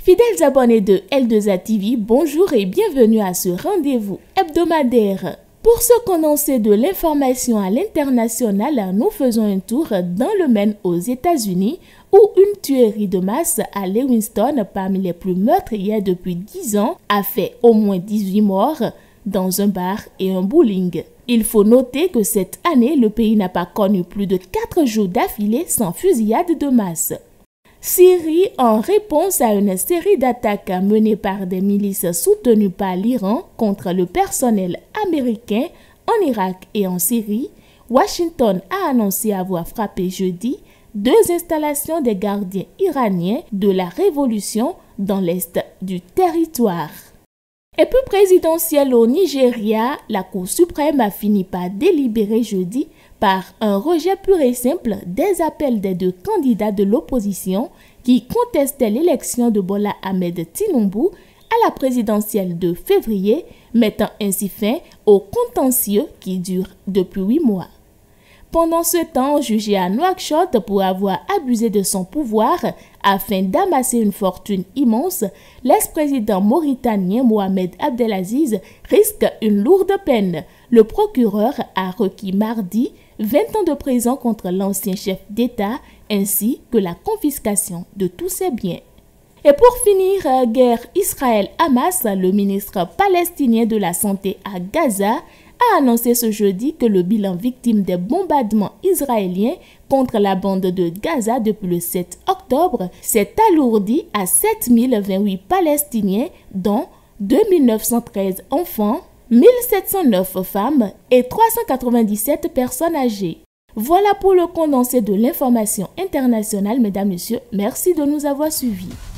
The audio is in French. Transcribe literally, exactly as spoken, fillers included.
Fidèles abonnés de L deux A T V, bonjour et bienvenue à ce rendez-vous hebdomadaire. Pour ce condensé de l'information à l'international, nous faisons un tour dans le Maine aux États-Unis où une tuerie de masse à Lewiston, parmi les plus meurtrières depuis dix ans, a fait au moins dix-huit morts dans un bar et un bowling. Il faut noter que cette année, le pays n'a pas connu plus de quatre jours d'affilée sans fusillade de masse. Syrie, en réponse à une série d'attaques menées par des milices soutenues par l'Iran contre le personnel américain en Irak et en Syrie, Washington a annoncé avoir frappé jeudi deux installations des gardiens iraniens de la révolution dans l'est du territoire. Et plus présidentielle au Nigeria, la Cour suprême a fini par délibérer jeudi par un rejet pur et simple des appels des deux candidats de l'opposition qui contestaient l'élection de Bola Ahmed Tinubu à la présidentielle de février, mettant ainsi fin au contentieux qui dure depuis huit mois. Pendant ce temps, jugé à Nouakchott pour avoir abusé de son pouvoir afin d'amasser une fortune immense, l'ex-président mauritanien Mohamed Abdelaziz risque une lourde peine. Le procureur a requis mardi vingt ans de prison contre l'ancien chef d'État ainsi que la confiscation de tous ses biens. Et pour finir, guerre Israël-Hamas, le ministre palestinien de la Santé à Gaza a annoncé ce jeudi que le bilan victime des bombardements israéliens contre la bande de Gaza depuis le sept octobre s'est alourdi à sept mille vingt-huit Palestiniens, dont deux mille neuf cent treize enfants, mille sept cent neuf femmes et trois cent quatre-vingt-dix-sept personnes âgées. Voilà pour le condensé de l'information internationale, mesdames, messieurs. Merci de nous avoir suivis.